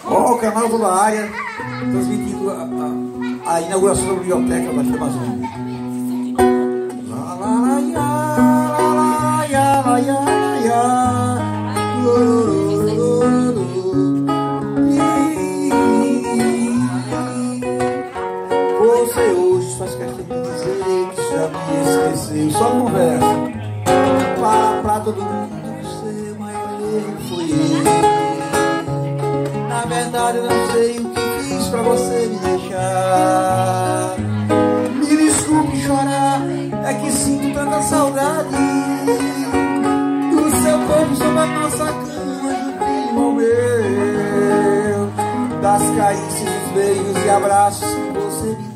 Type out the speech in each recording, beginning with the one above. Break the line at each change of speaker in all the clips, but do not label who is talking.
Ó, o canal Toda a Área, transmitindo a inauguração da biblioteca da Amazônia. Você hoje faz questão de dizer que já me esqueceu. Só conversa. Pra todo mundo que seu maior erro foi eu. Na verdade eu não sei o que fiz pra você me deixar. Me desculpe chorar, é que sinto tanta saudade do seu corpo sobre a nossa cama, juntinho ao meu, das carícias, dos beijos e abraços que você me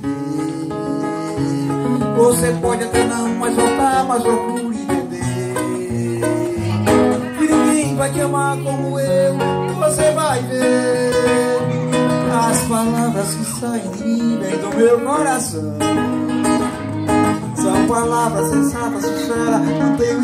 deu. Você pode até não mais voltar, mas procure entender que ninguém vai te amar como eu. Você vai ver as palavras que saem de mim, vem do meu coração. São palavras sensatas, sinceras, não tenho em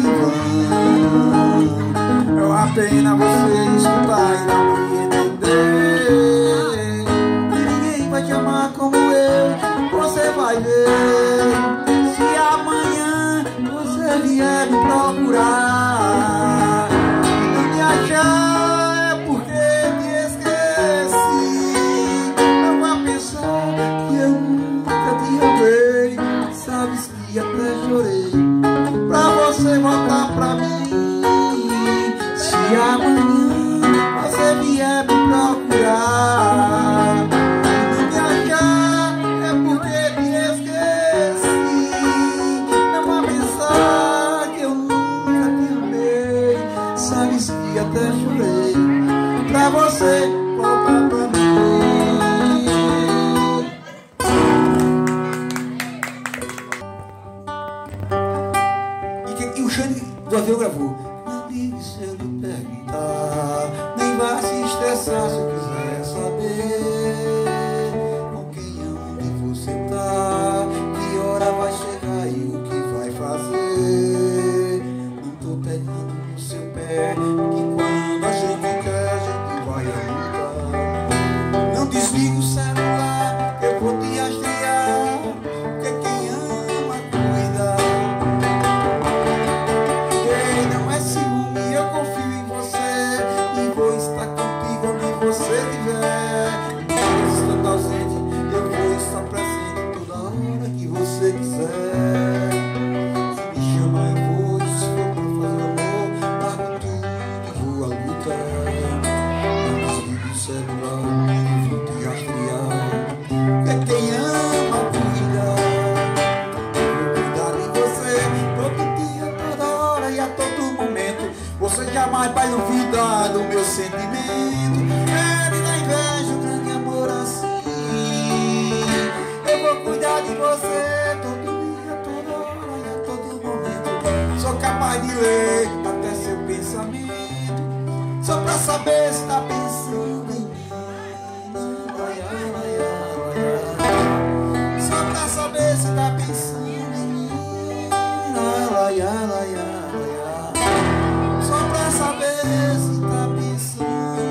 vão. É uma pena você escutar e não me entender que ninguém vai te amar como eu. Você vai ver, se amanhã você vier me procurar e não me achar, é porque me esqueci. Não vai pensar que eu nunca te amei. Sabes que até chorei pra você voltar pra mim. Se amanhã você vier me procurar e não me achar, é porque te esqueci. Não vai pensar que eu nunca te amei. Sabes que até chorei pra você voltar pra mim. E o Xande do avião gravou. Não ligue se eu lhe perguntar, nem vá se estressar se eu quiser saber com quem onde você tá, que hora vai chegar e o que vai fazer. Não tô pegando no seu pé, que quando a gente quer a gente vai ajudar. Não desliga o celular, eu vou te rastrear, porque quem ama cuida. Eu confio em você e vou estar contigo onde você estiver. Estando ausente, eu vou estar presente toda hora que você quiser. Se me chama eu vou, e se for pra fazer amor, largo tudo e vou à luta. Não desligue o celular, eu vou te rastrear, é quem ama cuida. Eu vou cuidar de você todo dia, toda hora e a todo momento. Você jamais vai duvidar do meu sentimento. É me dar inveja, um grande amor assim. Eu vou cuidar de você todo dia, toda hora e a todo momento. Sou capaz de ler até seu pensamento, só pra saber se tá pensando em mim. Só pra saber se tá pensando em mim. Só pra saber se tá pensando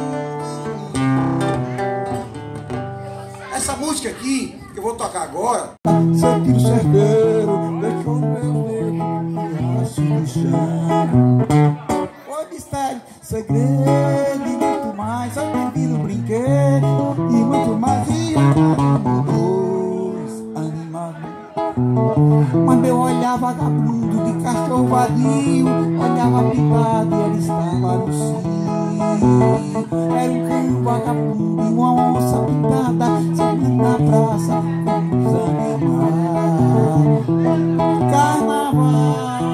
em mim. Essa música aqui, que eu vou tocar agora, seu tiro certeiro deixou meu dedo assim no chão. Foi mistério, segredo e muito mais. Só bem-vindo, brinquedo e muito mais. E dois animados. Mas meu olhar vagabundo de cachorro vadio olhava picado e ele estava no cio. Era um cão vagabundo e uma onça pintada, sempre na praça como os animais. Carnaval.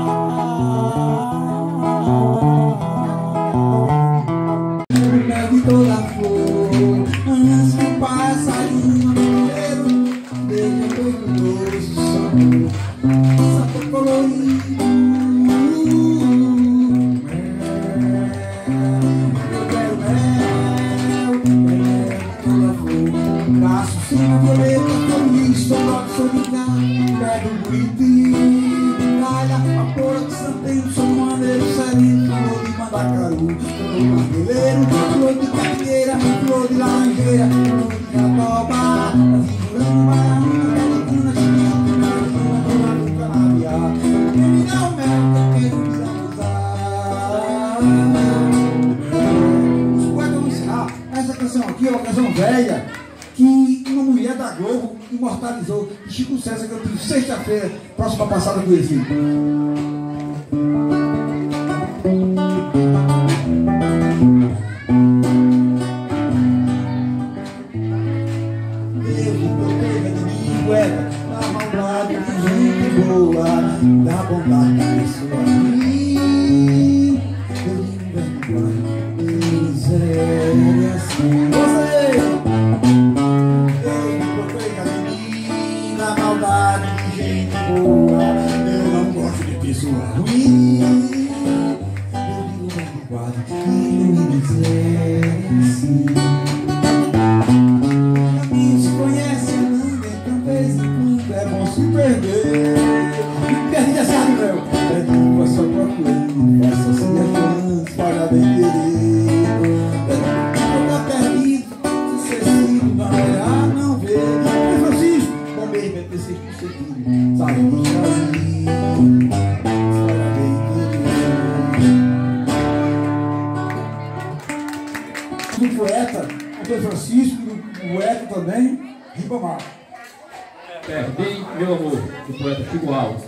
Pede toda a flor antes que o passarinho primeiro deixa todo doce sabor colorido. Eu quero mel, toda a flor. Passo sem violeta, feliz, sou logo, sou de cá. Pego um bonitinho, calha, a porra de santeiro, sou maneiro, sereno, flor de mandacaru, flor de margueleiro, flor de capinheira, flor de laranja. essa canção aqui é uma canção velha que uma mulher da Globo imortalizou. Chico César, que eu tive sexta-feira, próxima passada com ele.
Da bondade de sua vida, miséria assim. Eu me procurei a menina, a maldade de gente boa. Eu não gosto de pessoa ruim. Eu digo bem do quadro e miséria assim. Quem se conhece não tem tão vez em quando é bom se perder. Perdido, só procurando, faça-se afãs para bem querer. Tá perdido, se esquecido, não olhar, não ver. E Francisco, bom mesmo é ter sido seguido, saindo sozinho, para bem querer. Do poeta, Antônio Francisco, do poeta também, Ribamar.
Perdi meu amor, do poeta Chico Alves.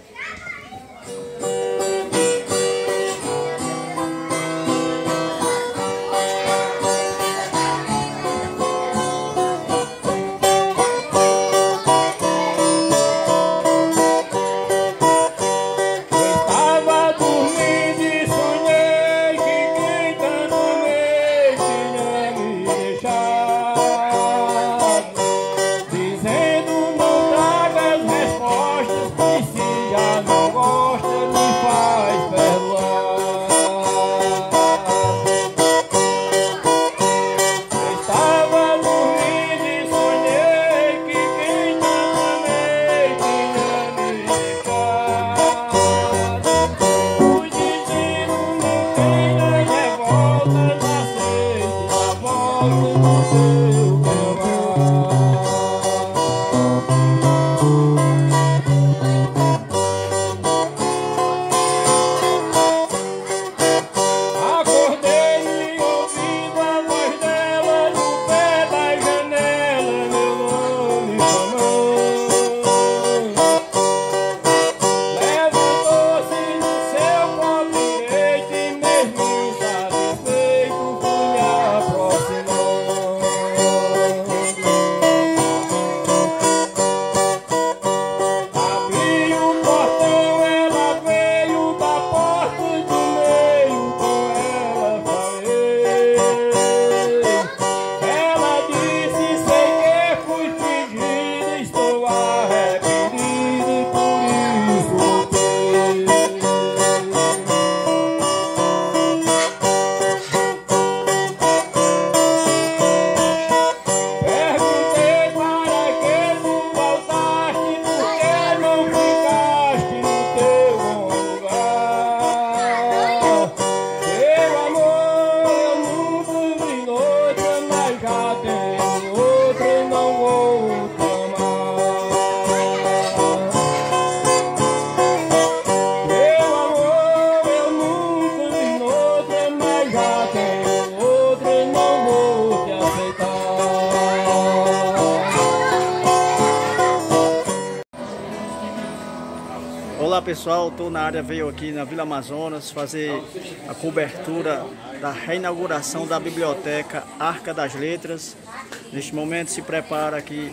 Olá pessoal, estou na área, veio aqui na Vila Amazonas fazer a cobertura da reinauguração da Biblioteca Arca das Letras. Neste momento se prepara aqui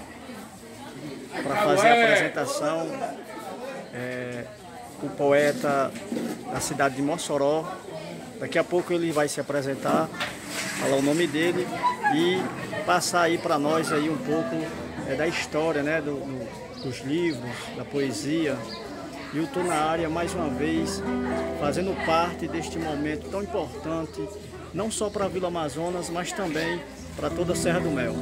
para fazer a apresentação o poeta da cidade de Mossoró. Daqui a pouco ele vai se apresentar, falar o nome dele e passar aí para nós aí um pouco da história, né, dos livros, da poesia. E eu estou na área mais uma vez, fazendo parte deste momento tão importante, não só para a Vila Amazonas, mas também para toda a Serra do Mel.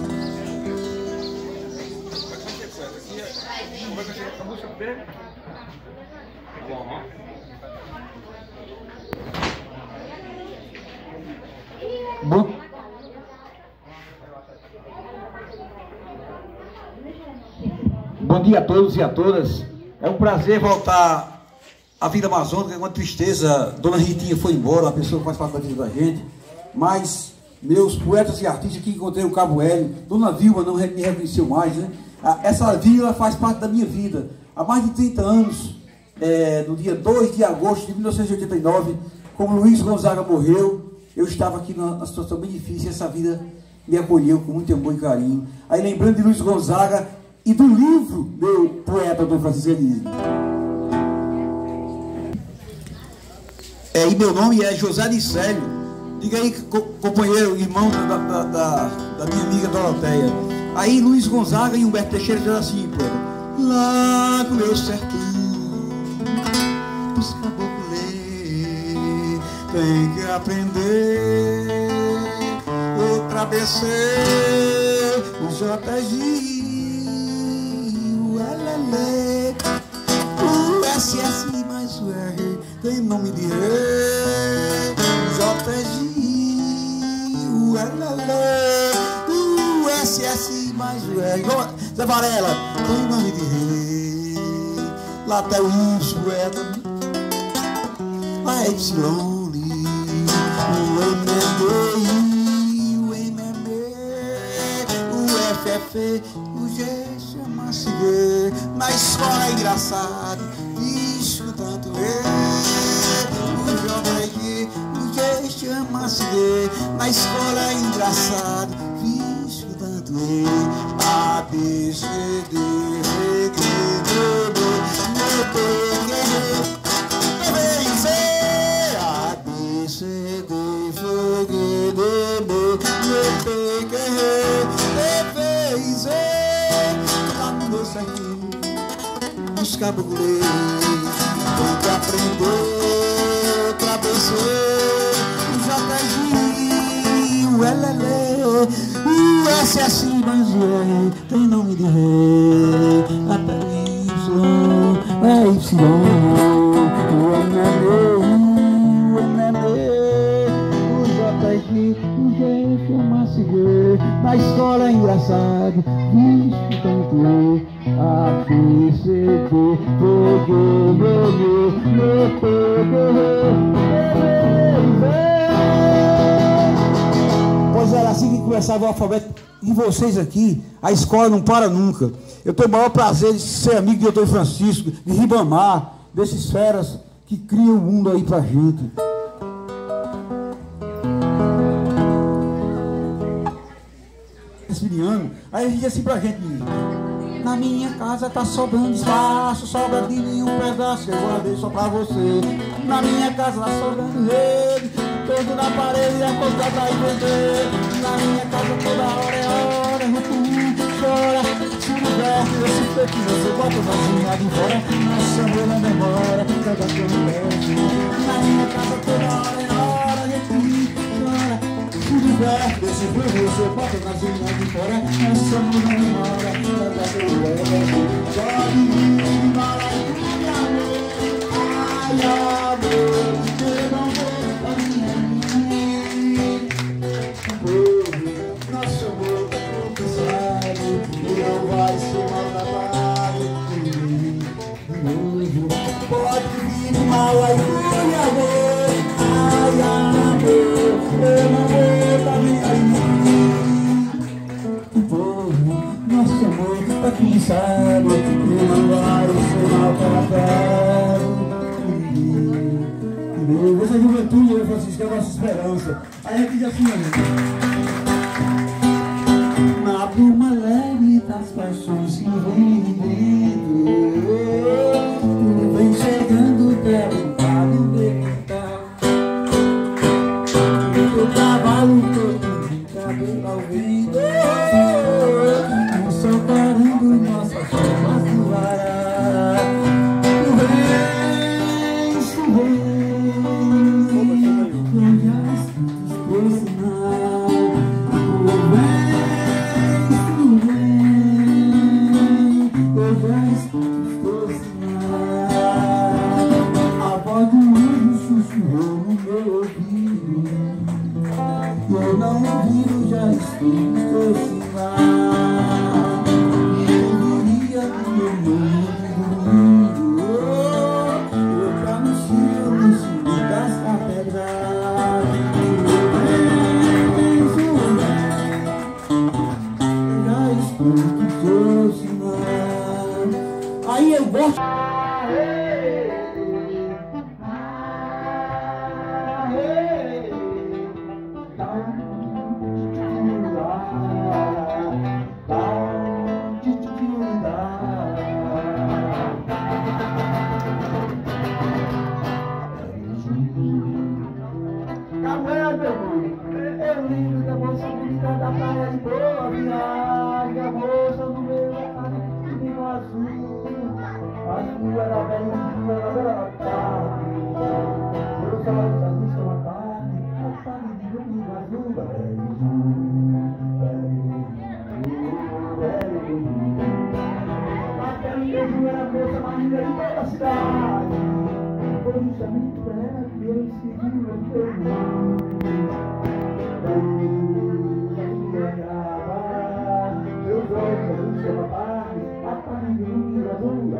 Bom dia a todos e a todas. É um prazer voltar à Vila Amazônica. É uma tristeza. Dona Ritinha foi embora, a pessoa que faz parte da vida da gente. Mas
meus poetas e artistas que encontrei o Cabo Hélio. Dona Vilma não me reconheceu mais, né? Essa vila faz parte da minha vida. Há mais de 30 anos, no dia 2 de agosto de 1989, quando Luiz Gonzaga morreu, eu estava aqui numa situação bem difícil. Essa vida me acolheu com muito amor e carinho. Aí, lembrando de Luiz Gonzaga e do livro meu poeta, Dom Francisco Elise. E meu nome é José Licélio. Diga aí, companheiro, irmão da minha amiga Doroteia. Aí Luiz Gonzaga e Humberto Teixeira fizeram assim, poeta. Lá no meu sertão, os caboclos tem que aprender outra ABC, o JG, o LL, o SS mais o R, tem nome de rei, o JG, o LL, o SS mais o R, Zé Varela, tem nome de rei, lá até o Y, a Y. O G chama-se G. Na escola é engraçado, bicho tanto o JG, o G chama-se G. Na escola é engraçado, bicho tanto A, B, C, D, E, G, D, A, B, C, D, F, G, D, B, os caboclos tem que aprender outra ABC, o JG, o LL, o SS mais o R, tem nome de rei, até Y, é Y, o JG, o G chama-se G. Na escola é engraçado, bicho tanto A, B, C, D, E, G, Pois era assim que começava o alfabeto. E vocês aqui, a escola não para nunca. Eu tenho o maior prazer de ser amigo de Doutor Francisco, de Ribamar, desses feras que criam o mundo aí pra gente. Aí ele diz assim pra gente: na minha casa tá sobrando espaço, sobra de mim um pedaço, eu guardei só pra você. Na minha casa tá sobrando rede, todo na parede é contratar e vender. Na minha casa toda hora é hora, chora, se diverte, esse peito você bota vazia de fora. Nossa, meu não demora, cada que eu me peço. Na minha casa toda hora é hora, chora, se diverte, esse peito você bota vazia de fora. Nossa, meu não demora, cada que eu me peço. Pode vir, maravilha, ai, amor, eu não vou pra minha vida. Nosso amor tá confessado, e não vai ser maltratado. Pode vir mal aí, amor, ai, amor, eu não vou pra minha vida. Nosso amor tá confessado, e não vai ser maltratado. Essa juventude, eu Francisco, é a nossa esperança. Aí a gente diz assim, na bruma leve das paixões que vem dentro, tudo vem chegando, derrubado, derrubado. O cavalo todo de cabelo ao vento, o sol parando nossas chamas no ar. Eu não ouvido, já estou aproximado. Eu diria do meu mundo, eu pra no cimo das catedrais. que trouxe não. Aí eu gosto.
Eu lembro da moça bonita da praia de Boa Viagem, a moça no meio da tarde, de vinho azul. Azul era bem, era tarde. Meus olhos azuis são a tarde de domingo azul. Até o beijo era a moça mais linda de toda a cidade. Foi justamente pra ela que eu escrevi o teu nome. Meus olhos azuis são a tarde de domingo azul.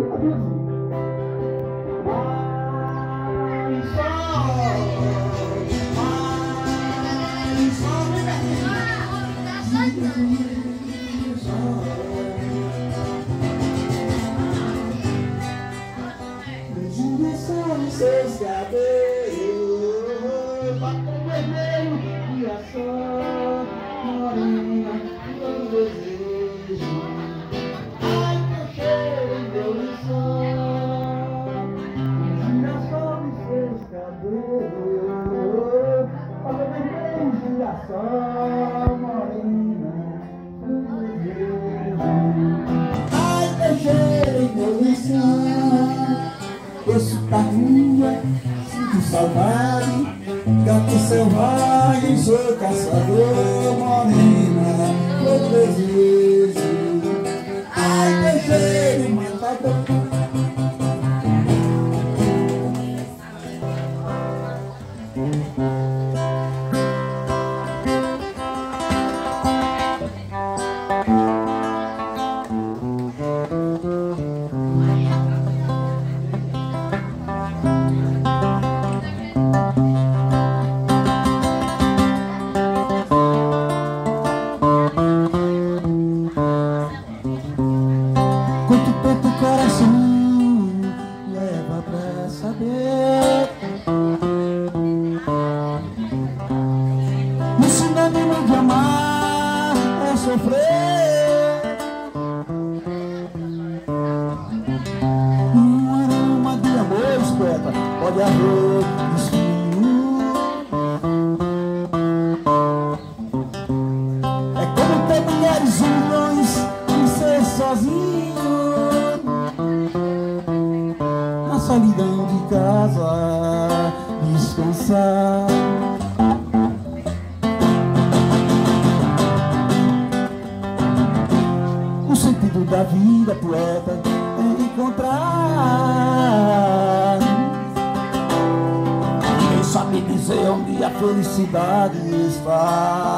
Seus cabelos, batom vermelho e a só morena do desejo. Ai, teu cheiro em meu lençol, girassol e seus cabelos, batom vermelho e a só morena do desejo. Ai, teu cheiro em meu lençol, desço pra rua, sinto saudade, gato selvagem, sou caçador, morena, meu desejo. Ai, desejo matador. Quanto tempo o coração leva pra saber? O sinônimo de amar é sofrer. Um aroma de amor, poeta, pode haver espinho. É como ter mulheres e milhões e ser sozinho na solidão de casa, descansar. O sentido da vida, poeta, é encontrar. Ninguém sabe dizer onde a felicidade está.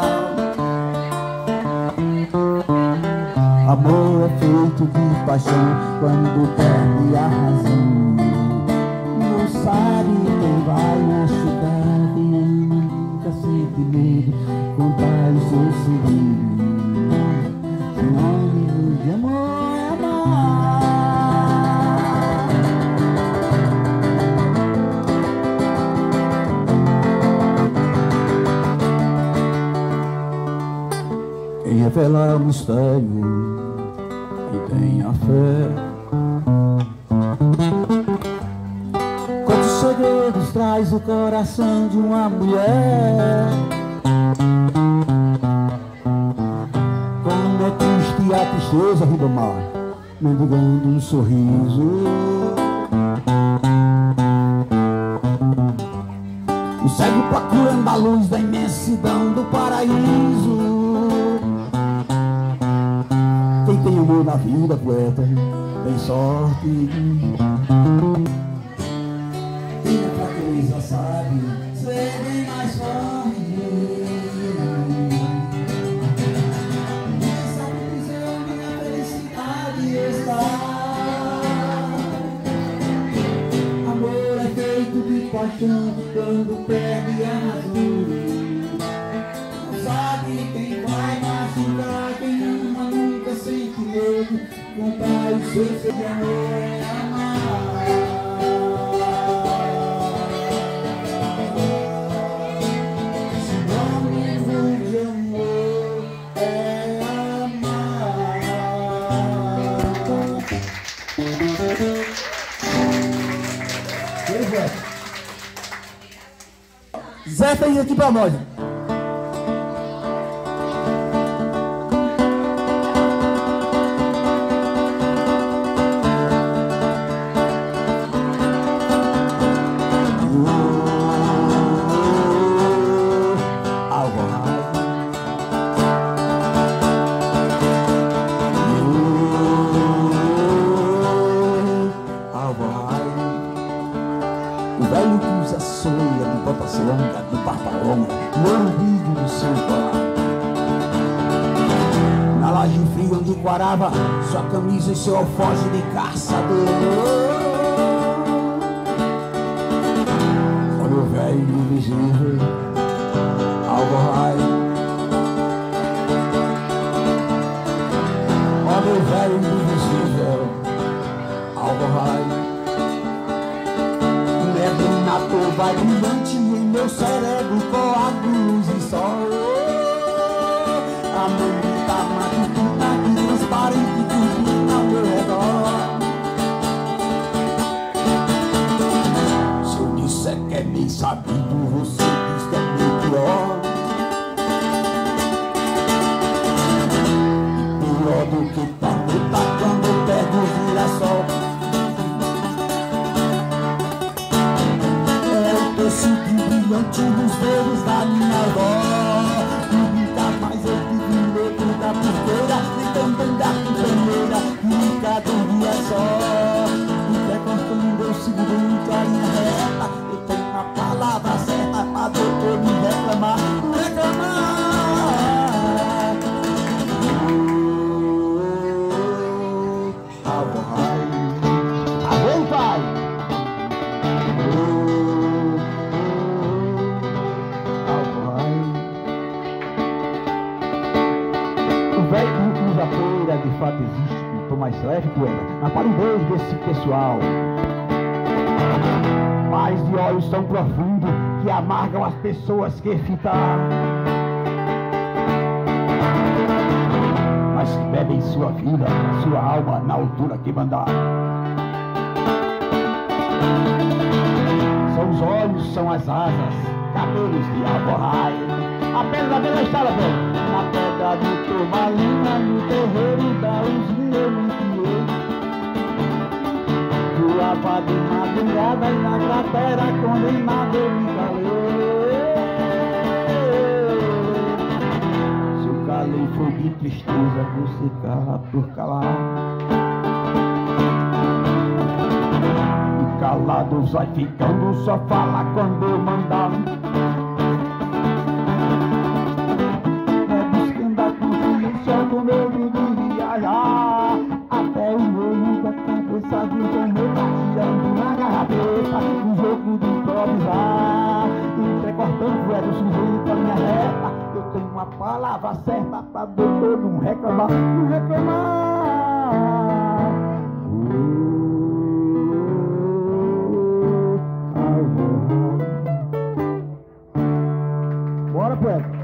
Amor é feito de paixão quando perde a razão. Não sabe quem vai machucar, quem ama nunca sente medo, contar os seus segredos. Sinônimo de amor é amar. Quem revela o mistério e tenha fé. Quantos segredos traz o coração de uma mulher? Como é triste a tristeza, Ribamar, mendigando um sorriso. O cego procurando a luz da imensidão do paraíso. Quem tem amor na vida, poeta, tem sorte. Quem a fraqueza sabe ser bem mais forte. Quem sabe dizer onde a felicidade está. Amor é feito de paixão quando perde a razão. Não sabe quem vai machucar, quem ama nunca
Contar o seu de amor é amar. Sinônimo de amor é amar. Zé fez aqui pra nós.
O velho que usa soia de botas longas, de barba longa, no ouvido do seu colar. Na laje fria onde quarava sua camisa e seu alforje de caçador. Olha o velho invisível, algo raio. Olha o velho invisível, algo raio. Vai brilhante em meu cérebro, coágulos e sol. A manita matutina que transparente turbina ao meu redor. Se eu disser que é bem sabido, você diz que é bem pior. E pior do que tá quando eu pego o girassol. Brilhante nos dedos da minha avó. Nunca mais eu tive medo da porteira, nem também da companheira, nunca dormia só. Nunca constando eu seguro muito a linha reta. Eu tenho uma palavra certa pra doutor me reclamar, reclamar. Alô, pai. A poeira de fato existe, tô mais leve poeira na palidez desse pessoal. Mas de olhos tão profundos que amargam as pessoas que fitar, mas que bebem sua vida, sua alma na altura que mandar. São os olhos, são as asas, cabelos de alvorraia. A pedra da estrada, velho. Na pedra do Turmalina, no terreiro da usina eu me criei. Voava de madrugada e na cratera condenado eu me calei. Se eu calei foi de tristeza, você cala por calar. E calado vai ficando, só fala quando eu mandar. Com medo de viajar até o olho da cabeça do meu tirando na garrafa, um jogo de improvisar, entrecortando é do sujeito a minha reta. Eu tenho uma palavra certa pra doutor não reclamar, não reclamar. Bora, poeta.